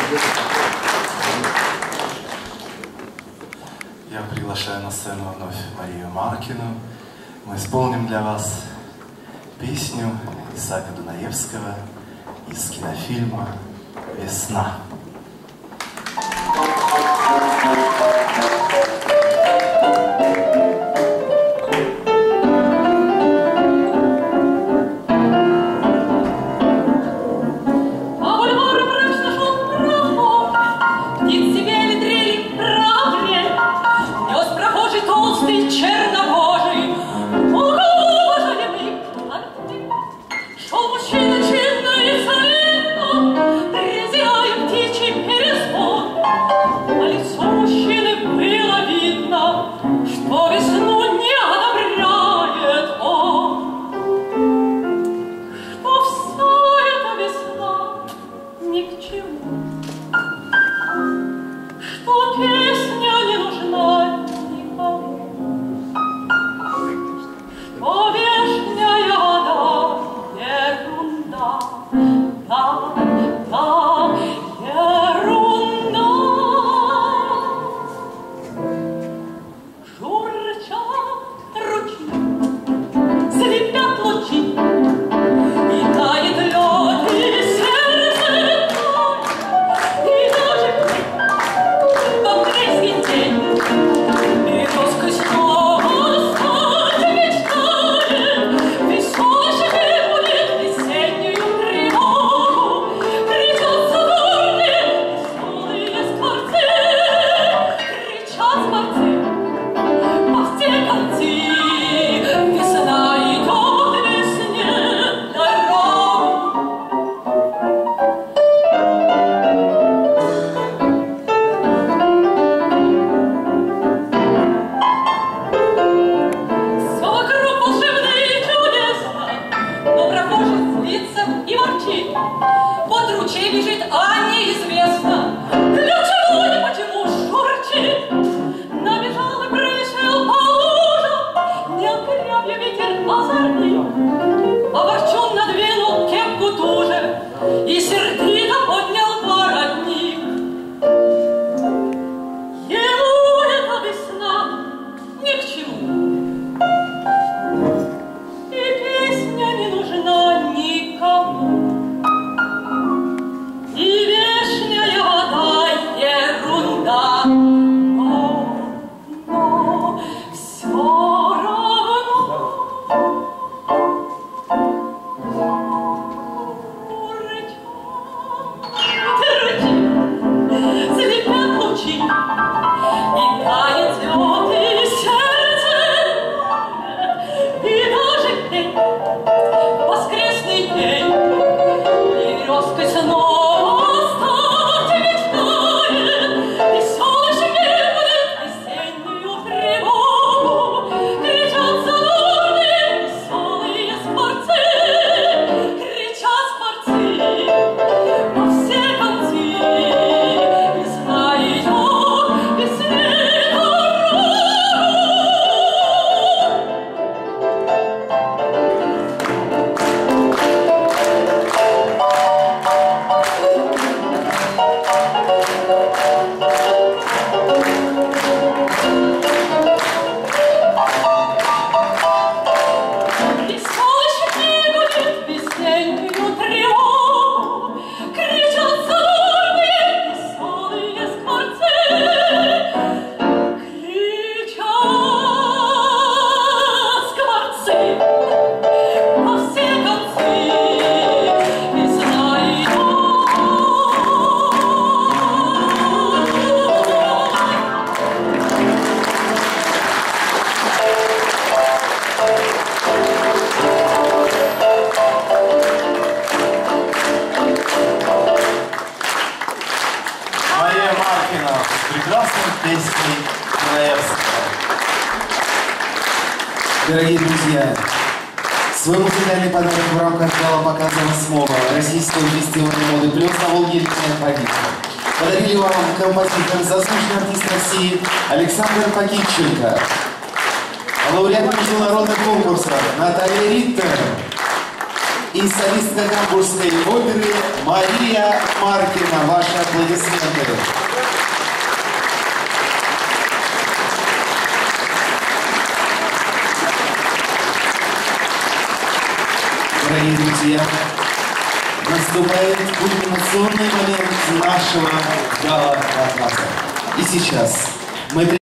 Я приглашаю на сцену вновь Марию Маркину. Мы исполним для вас песню Исаака Дунаевского из кинофильма «Весна». Дорогие друзья, свой музыкальный подарок в рамках зала показа СМОВа Российского фестиваля моды плюс на Волге подарили вам композитор, заслуженный артист России Александр Пакитченко, лауреат международных конкурсов Наталья Риттер и солистка Гамбургской оперы Мария Маркина. Ваши аплодисменты. Дорогие друзья, наступает кульминационный момент нашего гала-показа. И сейчас мы